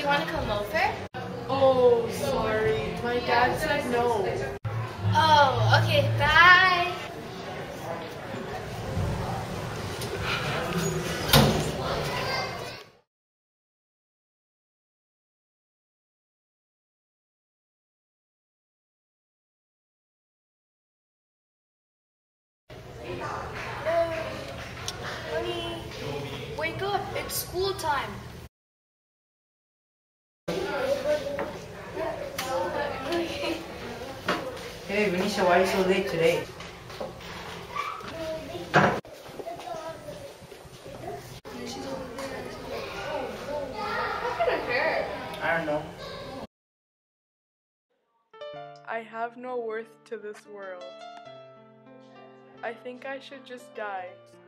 you want to come over? Oh, sorry. My dad said no. Oh, okay, bye. Honey, wake up. It's school time. Hey, Venetia, why are you so late today? I don't know. I have no worth to this world. I think I should just die.